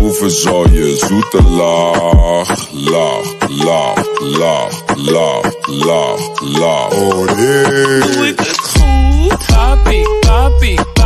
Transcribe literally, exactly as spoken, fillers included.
hoe verzorg je zoete laag, laag, laag, laag, laag, laag, laag. Oh nee. Doe ik het goed? Papi, papi.